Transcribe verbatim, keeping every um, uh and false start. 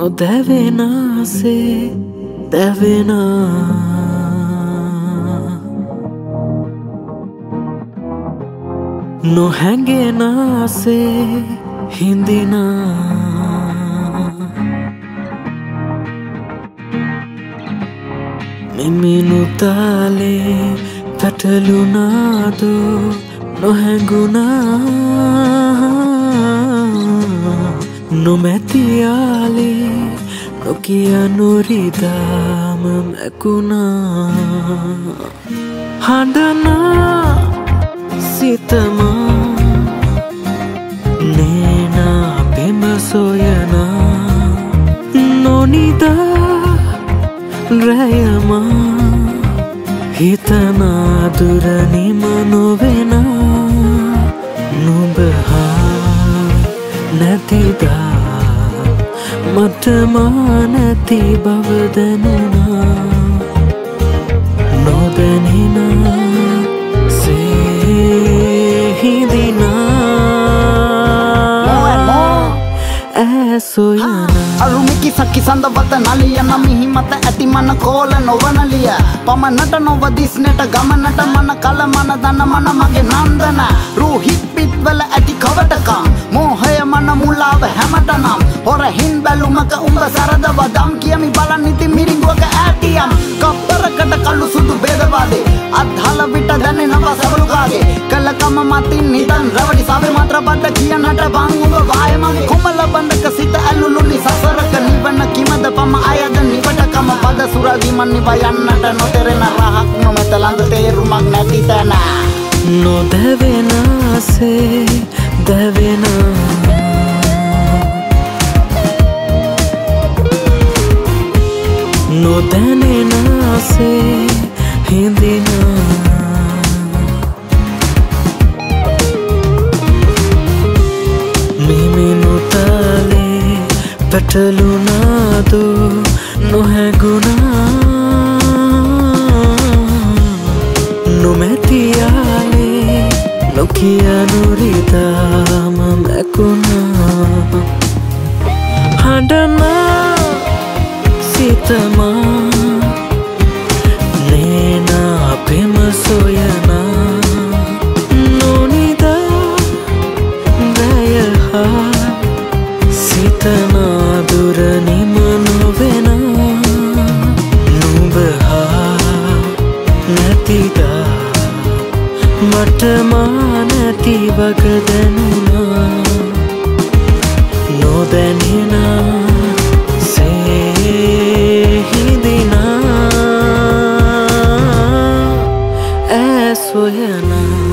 නොදැවෙනා සේ දැවෙනා නොහැඟෙනා සේ හිඳිනා මිමිනුතාලේ පැටලුනාදු නොහැඟුණා නොමැතියාලේ නොකියනුරිදාම මැකුණා හඬනා සිතමා නේනා පෙම සොයනා නොනිදා රැයමා හිතනා දුරනිම නොවෙනා නුඹහා නැතිදා මට මා නැති බව දැනුණා නොදැනෙනා සේ හිඳිනා ඇසොයනා අරුමිකි සකි සඳවත නලිය නමිහි මත ඇති මන කෝල නොවනලිය පමණට නොව දිස්නට ගමනට මන කල මන දන මන මගේ නන්දන රූහිත් පිත්වල ඇති කවටකම් මෝහය මන මුලාව හැමටනම් හොරහින් බැලුමක උඹ සරද වදම් කියමි බලන් ඉති මිරිඟුවක ඇටියම් කප්පරකට කළු සුදු බේදවාදේ අත්හල විට දැනෙනව සබළුකාගේ කලකම මතින් නිදන් රවඩි සාවේ මාත්‍ර බද්ද කියනට බං උඹ වාය මගේ කුමල බඳක සිත ඇලුලුනි සසරක නිවන කිමද පම අයද නිවටකම පද සුරගිමන් නිව යන්නට නොතෙරෙන රහක් නොමැත ළඟ තේරුමක් නැති තැන නොදැවෙනා සේ දැවෙනා නොදැනෙනා සේ හිඳිනා මිමිනුතාලේ පැටලුනාදු නොහැඟුණා නොමැතියාලේ නොකියනුරිදාම මැකුණා හඬනා සිතමා නේනා පෙම සොයනා නොනිදා රැයහා සිතනා දුරනිම නොවෙනා නුඹහා නැතිදා මට මා නැති වග දැනුණා නොදැනෙනා සේ හිඳිනා ඇසොයනා